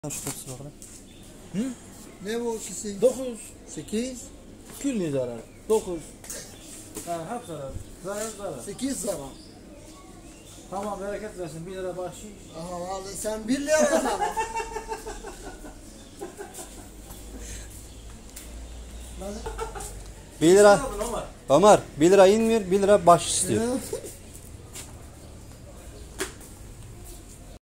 Şu kapısı bakalım. Hı? Ne bu ikisi? 9. 8. Külli zarar. 9. Ha, hep zarar. Zarar. 8 zarar. Tamam, bereket versin. 1 lira bahşiş. Aha vallahi sen 1 lira kazandın. 1 lira. Ömer 1 lira inmiyor, 1 lira bahşiş istiyor.